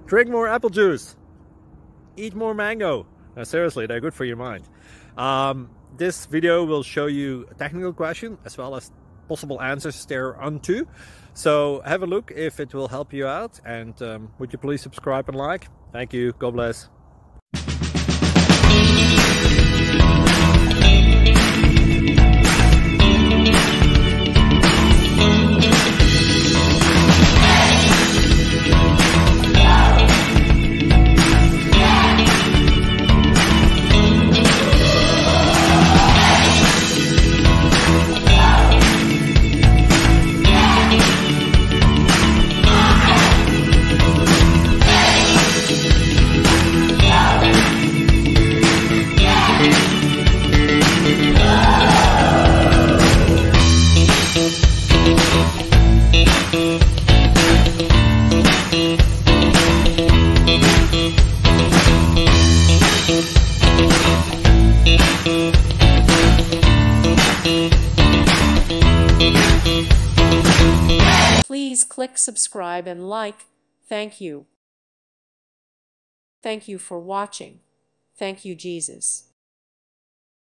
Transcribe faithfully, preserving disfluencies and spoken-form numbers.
Drink more apple juice. Eat more mango. No, seriously, they're good for your mind. Um, this video will show you a technical question as well as possible answers thereunto. So have a look if it will help you out, and um, would you please subscribe and like? Thank you. God bless. Please click subscribe and like. Thank you. Thank you for watching. Thank you, Jesus.